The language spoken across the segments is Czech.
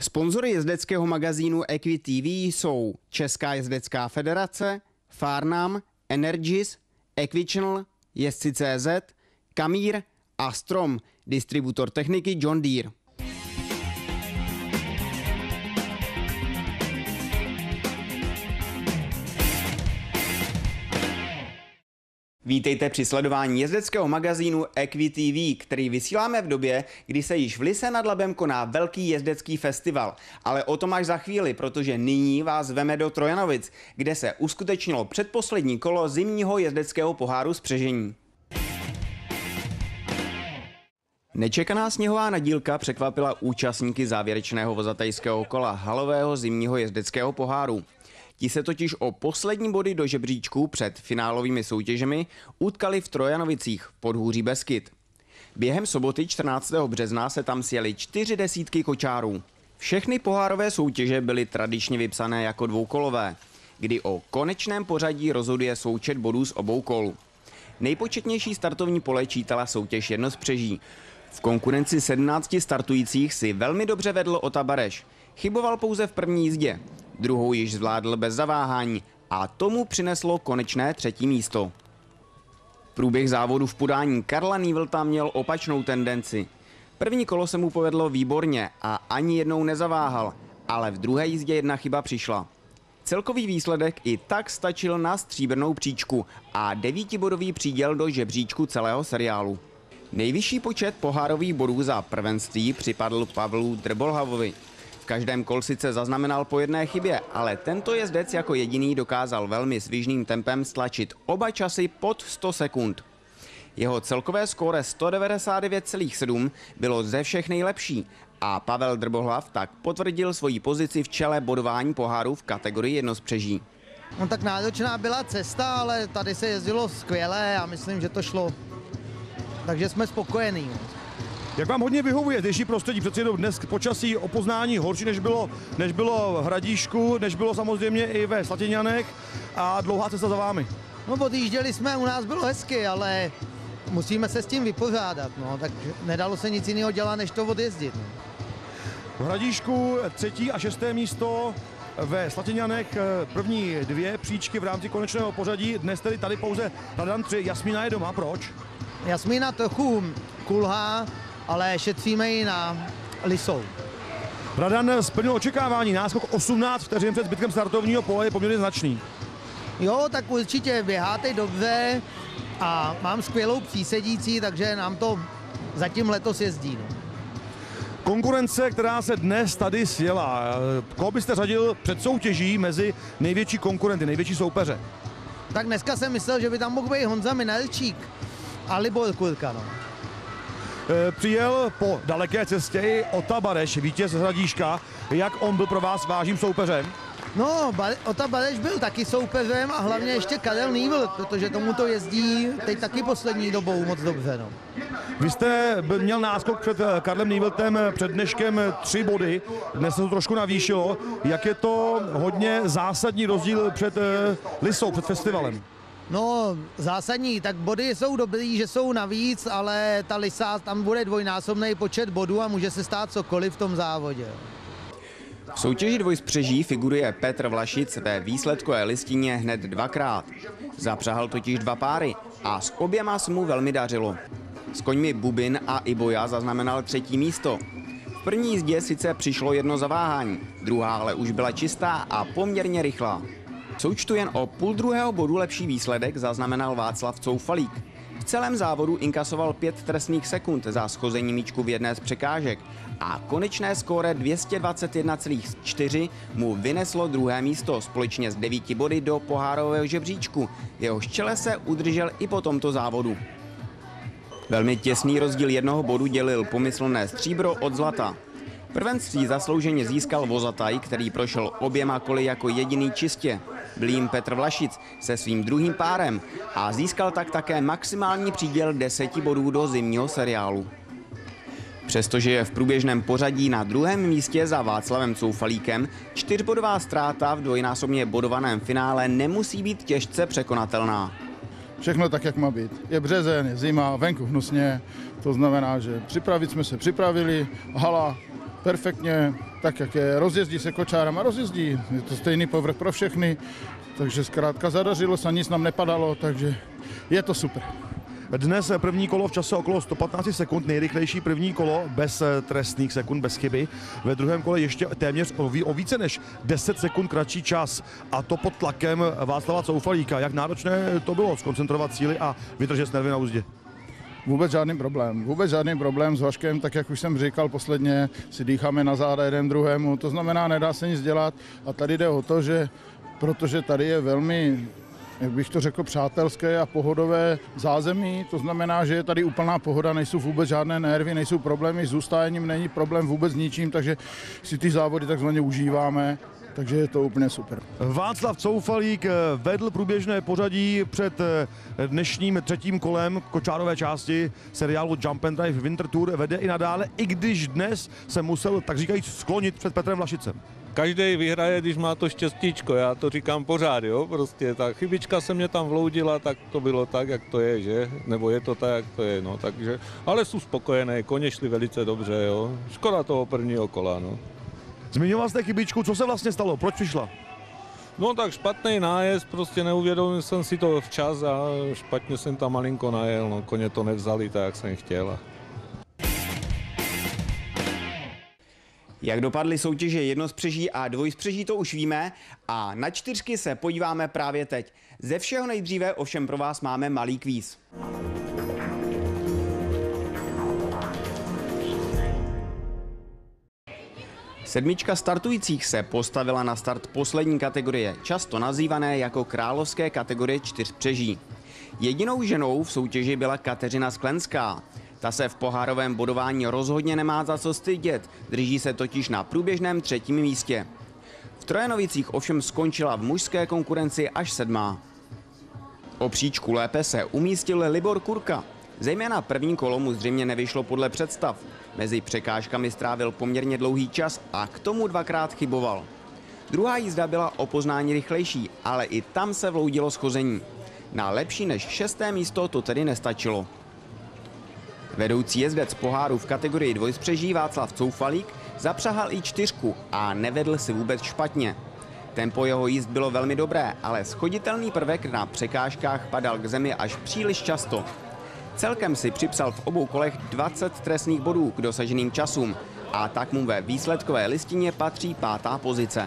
Sponzory jezdeckého magazínu EquiTV jsou Česká jezdecká federace, Farnam, Energis, Equichannel, Jezdci.cz, Kamír a Strom, distributor techniky John Deere. Vítejte při sledování jezdeckého magazínu EquiTV, který vysíláme v době, kdy se již v Lysé nad Labem koná velký jezdecký festival. Ale o tom až za chvíli, protože nyní vás veme do Trojanovic, kde se uskutečnilo předposlední kolo zimního jezdeckého poháru Spřežení. Nečekaná sněhová nadílka překvapila účastníky závěrečného vozatejského kola halového zimního jezdeckého poháru. Ti se totiž o poslední body do žebříčku před finálovými soutěžemi utkali v Trojanovicích v podhůří Beskyd. Během soboty 14. března se tam sjeli 40 kočárů. Všechny pohárové soutěže byly tradičně vypsané jako dvoukolové, kdy o konečném pořadí rozhoduje součet bodů z obou kol. Nejpočetnější startovní pole čítala soutěž Jednospřeží. V konkurenci 17 startujících si velmi dobře vedl Ota Bareš. Chyboval pouze v první jízdě. Druhou již zvládl bez zaváhání a tomu přineslo konečné třetí místo. Průběh závodu v podání Karla Nývlta měl opačnou tendenci. První kolo se mu povedlo výborně a ani jednou nezaváhal, ale v druhé jízdě jedna chyba přišla. Celkový výsledek i tak stačil na stříbrnou příčku a 9bodový příděl do žebříčku celého seriálu. Nejvyšší počet pohárových bodů za prvenství připadl Pavlu Drbolhavovi. V každém kol sice zaznamenal po jedné chybě, ale tento jezdec jako jediný dokázal velmi svižným tempem stlačit oba časy pod 100 sekund. Jeho celkové skóre 199,7 bylo ze všech nejlepší a Pavel Drbolhav tak potvrdil svoji pozici v čele bodování poháru v kategorii Jednospřeží. No tak náročná byla cesta, ale tady se jezdilo skvěle a myslím, že to šlo. Takže jsme spokojení. Jak vám hodně vyhovuje zdejší prostředí? Přeci jenom dnes počasí o poznání horší, než bylo v Hradíšku, než bylo samozřejmě i ve Slatěňanech a dlouhá cesta za vámi. No odjížděli jsme, u nás bylo hezky, ale musíme se s tím vypořádat, no, tak nedalo se nic jiného dělat, než to odjezdit. No. V Hradíšku 3. a 6. místo, ve Slatěňanech první 2 příčky v rámci konečného pořadí, dnes tedy tady pouze Radan 3, Jasmína je doma, proč? Jasmína trochu kulhá, ale šetříme ji na Lysou. Radan splnil očekávání, náskok 18 vteřin před zbytkem startovního pole je poměrně značný. Jo, tak určitě běháte dobře a mám skvělou přísedící, takže nám to zatím letos jezdí. No. Konkurence, která se dnes tady sjela, koho byste řadil před soutěží mezi největší konkurenty, největší soupeře? Tak dneska jsem myslel, že by tam mohl být Honza Minelčík a Libor Kurka. No. Přijel po daleké cestě i Ota Bareš, vítěz z Hradíška. Jak on byl pro vás vážným soupeřem? No, Ota Bareš byl taky soupeřem a hlavně ještě Karel Nývlt, protože tomu to jezdí teď taky poslední dobou moc dobře. No. Vy jste měl náskok před Karlem Nývltem před dneškem 3 body, dnes se to trošku navýšilo. Jak je to hodně zásadní rozdíl před Lysou, před festivalem? No, zásadní, tak body jsou dobrý, že jsou navíc, ale ta Lysa, tam bude dvojnásobný počet bodů a může se stát cokoliv v tom závodě. V soutěži dvojspřeží figuruje Petr Vlašic ve výsledkové listině hned 2krát. Zapřahal totiž 2 páry a s oběma se mu velmi dařilo. S koňmi Bubin a Iboja zaznamenal 3. místo. V první jízdě sice přišlo jedno zaváhání, druhá ale už byla čistá a poměrně rychlá. V součtu jen o půl druhého bodu lepší výsledek zaznamenal Václav Coufalík. V celém závodu inkasoval 5 trestných sekund za schození míčku v jedné z překážek a konečné skóre 221,4 mu vyneslo 2. místo společně s 9 body do pohárového žebříčku. Jehož čele se udržel i po tomto závodu. Velmi těsný rozdíl 1 bodu dělil pomyslné stříbro od zlata. Prvenství zaslouženě získal Vozataj, který prošel oběma koly jako jediný čistě. Byl jim Petr Vlašic se svým 2. párem a získal tak také maximální příděl 10 bodů do zimního seriálu. Přestože je v průběžném pořadí na 2. místě za Václavem Coufalíkem, 4bodová ztráta v dvojnásobně bodovaném finále nemusí být těžce překonatelná. Všechno tak, jak má být. Je březen, je zima, venku hnusně, to znamená, že připravit jsme se připravili, hala perfektně, tak jak je, rozjezdí se kočárama, rozjezdí, je to stejný povrch pro všechny, takže zkrátka zadařilo se, nic nám nepadalo, takže je to super. Dnes první kolo v čase okolo 115 sekund, nejrychlejší první kolo bez trestných sekund, bez chyby. Ve druhém kole ještě téměř o více než 10 sekund kratší čas. A to pod tlakem Václava Coufalíka. Jak náročné to bylo zkoncentrovat síly a vydržet nervy na uzdě? Vůbec žádný problém s Vaškem, tak jak už jsem říkal posledně, si dýcháme na záda jeden druhému, to znamená, nedá se nic dělat a tady jde o to, že protože tady je velmi, jak bych to řekl, přátelské a pohodové zázemí, to znamená, že je tady úplná pohoda, nejsou vůbec žádné nervy, nejsou problémy s ustájením, není problém vůbec s ničím, takže si ty závody takzvaně užíváme. Takže je to úplně super. Václav Coufalík vedl průběžné pořadí před dnešním třetím kolem kočárové části seriálu Jump and Drive Winter Tour. Vede i nadále, i když dnes se musel, tak říkajíc, sklonit před Petrem Vlašicem. Každý vyhraje, když má to štěstíčko, já to říkám pořád, jo, prostě ta chybička se mě tam vloudila, tak to bylo tak, jak to je, že, nebo je to tak, jak to je, no, takže, ale jsou spokojené, koně šli velice dobře, jo, škoda toho prvního kola, no. Zmiňoval jste chybičku, co se vlastně stalo, proč přišla? No tak špatný nájezd, prostě neuvědomil jsem si to včas a špatně jsem tam malinko najel, no, koně to nevzali tak, jak jsem chtěl. Jak dopadly soutěže jednospřeží a dvojspřeží, to už víme a na čtyřky se podíváme právě teď. Ze všeho nejdříve ovšem pro vás máme malý kvíz. Sedmička startujících se postavila na start poslední kategorie, často nazývané jako královské kategorie čtyřpřeží. Jedinou ženou v soutěži byla Kateřina Sklenská. Ta se v pohárovém bodování rozhodně nemá za co stydět, drží se totiž na průběžném třetím místě. V Trojanovicích ovšem skončila v mužské konkurenci až 7. O příčku lépe se umístil Libor Kurka. Zejména první kolo mu zřejmě nevyšlo podle představ. Mezi překážkami strávil poměrně dlouhý čas a k tomu dvakrát chyboval. Druhá jízda byla o poznání rychlejší, ale i tam se vloudilo schození. Na lepší než 6. místo to tedy nestačilo. Vedoucí jezdec poháru v kategorii dvojspřeží Václav Coufalík zapřahal i 4 a nevedl si vůbec špatně. Tempo jeho jízd bylo velmi dobré, ale schoditelný prvek na překážkách padal k zemi až příliš často. Celkem si připsal v obou kolech 20 trestných bodů k dosaženým časům a tak mu ve výsledkové listině patří 5. pozice.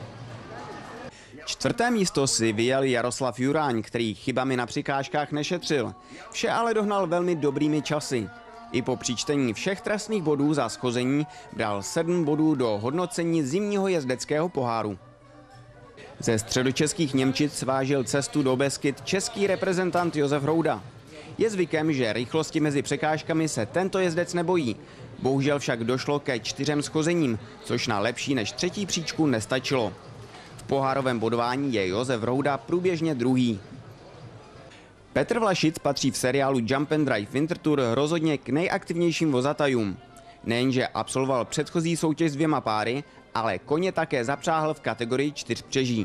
4. místo si vyjel Jaroslav Juráň, který chybami na překážkách nešetřil. Vše ale dohnal velmi dobrými časy. I po přičtení všech trestných bodů za schození bral 7 bodů do hodnocení zimního jezdeckého poháru. Ze středočeských Němčic vážil cestu do Beskyt český reprezentant Josef Rouda. Je zvykem, že rychlosti mezi překážkami se tento jezdec nebojí. Bohužel však došlo ke 4 schozením, což na lepší než 3. příčku nestačilo. V pohárovém bodování je Josef Rouda průběžně 2. Petr Vlašic patří v seriálu Jump and Drive Winter Tour rozhodně k nejaktivnějším vozatajům. Nejenže absolvoval předchozí soutěž s 2 páry, ale koně také zapřáhl v kategorii čtyřpřeží.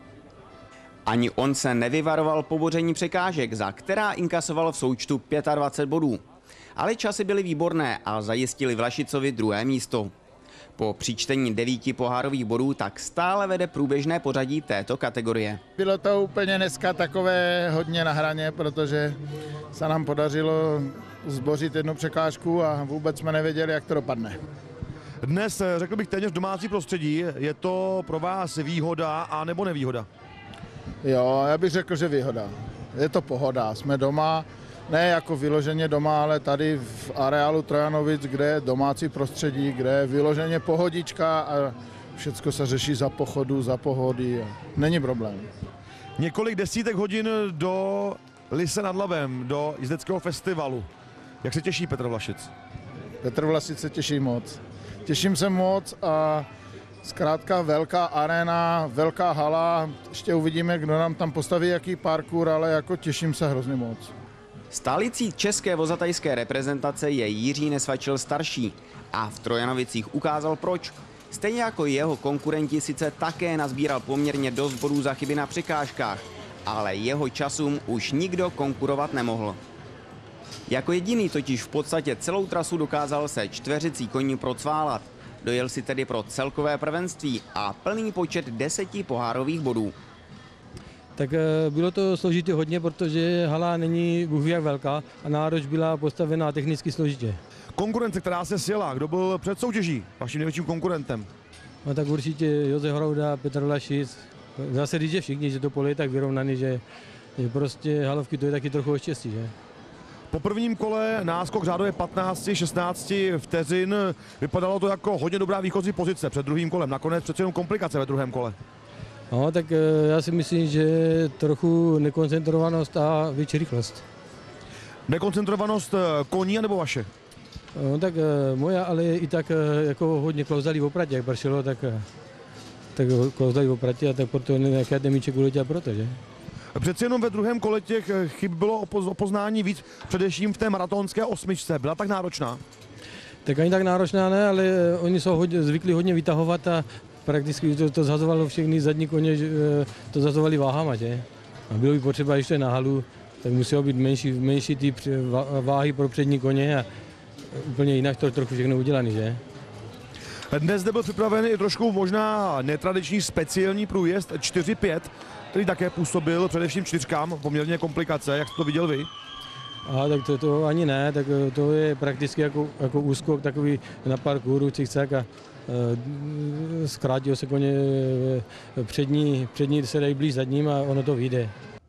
Ani on se nevyvaroval poboření překážek, za která inkasoval v součtu 25 bodů. Ale časy byly výborné a zajistili Vlašicovi 2. místo. Po přičtení 9 pohárových bodů tak stále vede průběžné pořadí této kategorie. Bylo to úplně dneska takové hodně na hraně, protože se nám podařilo zbořit 1 překážku a vůbec jsme nevěděli, jak to dopadne. Dnes, řekl bych, téměř domácí prostředí. Je to pro vás výhoda a nebo nevýhoda? Jo, já bych řekl, že výhoda. Je to pohoda, jsme doma, ne jako vyloženě doma, ale tady v areálu Trojanovic, kde je domácí prostředí, kde je vyloženě pohodička a všecko se řeší za pochodu, za pohody. Není problém. Několik desítek hodin do Lise nad Labem, do jezdeckého festivalu. Jak se těší Petr Vlašic? Petr Vlašic se těší moc. Těším se moc a zkrátka velká arena, velká hala, ještě uvidíme, kdo nám tam postaví jaký parkour, ale jako těším se hrozně moc. Stálicí české vozatajské reprezentace je Jiří Nesvačil starší a v Trojanovicích ukázal proč. Stejně jako jeho konkurenti sice také nazbíral poměrně dost bodů za chyby na překážkách, ale jeho časům už nikdo konkurovat nemohl. Jako jediný totiž v podstatě celou trasu dokázal se čtveřicí koní procválat. Dojel si tedy pro celkové prvenství a plný počet 10 pohárových bodů. Tak bylo to složitě hodně, protože hala není bůh ví jak velká a nároč byla postavená technicky složitě. Konkurence, která se sjela, kdo byl před soutěží vaším největším konkurentem? No tak určitě Josef Hrouda, Petr Vlašic, zase říct, že všichni, že to pole je tak vyrovnaný, že prostě halovky to je taky trochu o štěstí, že? Po prvním kole náskok řádově 15-16 vteřin. Vypadalo to jako hodně dobrá výchozí pozice před druhým kolem. Nakonec přece jenom komplikace ve druhém kole. No tak já si myslím, že trochu nekoncentrovanost a větší rychlost. Nekoncentrovanost koní nebo vaše? No tak moja, ale i tak jako hodně klouzali v opratě, jak pršelo, tak klouzali v opratě a tak proto nějaké temíček uletěl proto, že? Přeci jenom ve druhém kole těch chyb bylo o poznání víc, především v té maratonské osmičce. Byla tak náročná? Tak ani tak náročná ne, ale oni jsou zvyklí hodně vytahovat a prakticky to zhazovalo všechny zadní koně, to zhazovali váhama, že? A bylo by potřeba ještě na halu, tak muselo být menší ty váhy pro přední koně a úplně jinak to trochu všechno udělané, že? Dnes zde byl připraven i trošku možná netradiční speciální průjezd 4-5, který také působil především čtyřkám, poměrně komplikace, jak jste to viděl vy? A tak to ani ne, tak to je prakticky jako úskok takový na parkouru, cikcak a zkrátil se koně přední se dají blíž zadním a ono to vyjde.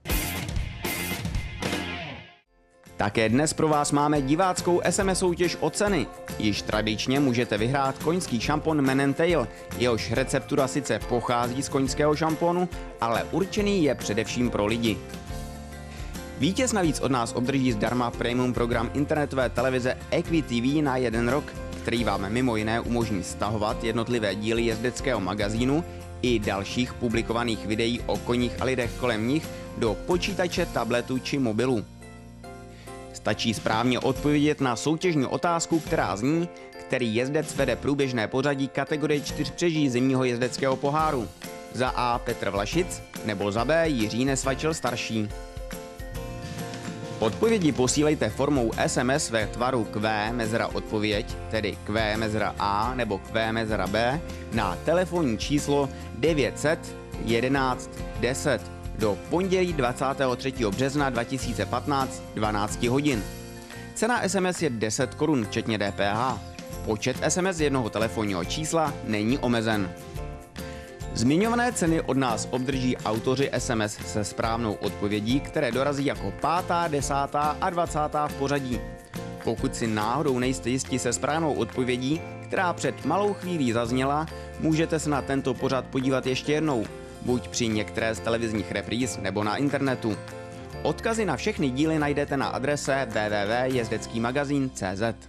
Také dnes pro vás máme diváckou SMS soutěž o ceny. Již tradičně můžete vyhrát koňský šampon Men & Tail. Jehož receptura sice pochází z koňského šamponu, ale určený je především pro lidi. Vítěz navíc od nás obdrží zdarma premium program internetové televize EquiTV na 1 rok, který vám mimo jiné umožní stahovat jednotlivé díly jezdeckého magazínu i dalších publikovaných videí o koních a lidech kolem nich do počítače, tabletu či mobilu. Stačí správně odpovědět na soutěžní otázku, která zní, který jezdec vede průběžné pořadí kategorie 4 přeží zimního jezdeckého poháru. Za A Petr Vlašic nebo za B Jiří Nesvačil starší. Odpovědi posílejte formou SMS ve tvaru Q mezera odpověď, tedy Q mezera A nebo Q mezera B, na telefonní číslo 900 11 10 do pondělí 23. března 2015 12 hodin. Cena SMS je 10 korun včetně DPH. Počet SMS jednoho telefonního čísla není omezen. Zmiňované ceny od nás obdrží autoři SMS se správnou odpovědí, které dorazí jako 5., 10. a 20. v pořadí. Pokud si náhodou nejste jisti se správnou odpovědí, která před malou chvílí zazněla, můžete se na tento pořad podívat ještě jednou, buď při některé z televizních repríz nebo na internetu. Odkazy na všechny díly najdete na adrese www.jezdeckýmagazin.cz.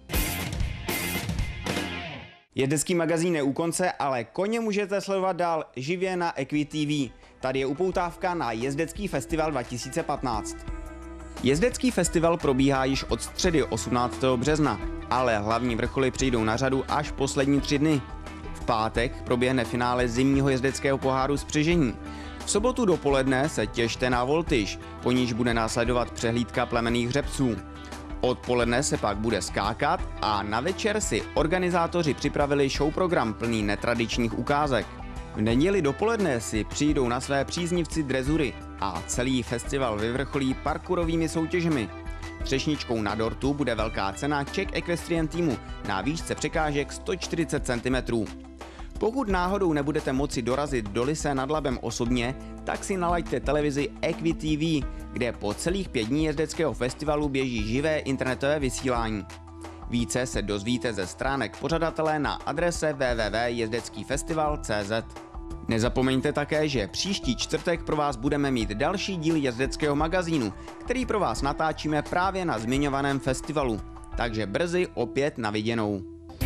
Jezdecký magazín je u konce, ale koně můžete sledovat dál živě na EquiTV. Tady je upoutávka na Jezdecký festival 2015. Jezdecký festival probíhá již od středy 18. března, ale hlavní vrcholy přijdou na řadu až poslední 3 dny. V pátek proběhne finále zimního jezdeckého poháru spřežení. V sobotu dopoledne se těšte na voltyž, po níž bude následovat přehlídka plemenných hřebců. Odpoledne se pak bude skákat a na večer si organizátoři připravili showprogram plný netradičních ukázek. V neděli dopoledne si přijdou na své příznivci drezury a celý festival vyvrcholí parkourovými soutěžemi. Třešničkou na dortu bude velká cena Czech Equestrian týmu na výšce překážek 140 cm. Pokud náhodou nebudete moci dorazit do Lysé nad Labem osobně, tak si nalaďte televizi EquiTV, kde po celých 5 dní jezdeckého festivalu běží živé internetové vysílání. Více se dozvíte ze stránek pořadatele na adrese www.jezdeckýfestival.cz. Nezapomeňte také, že příští čtvrtek pro vás budeme mít další díl jezdeckého magazínu, který pro vás natáčíme právě na zmiňovaném festivalu. Takže brzy opět na viděnou.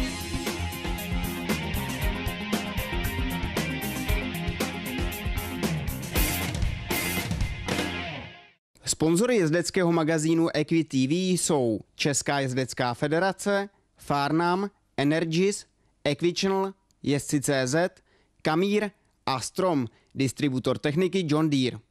Sponzory jezdeckého magazínu EquiTV jsou Česká jezdecká federace, Farnam, Energis, Equichannel, Jezdci.cz, Kamír a Strom, distributor techniky John Deere.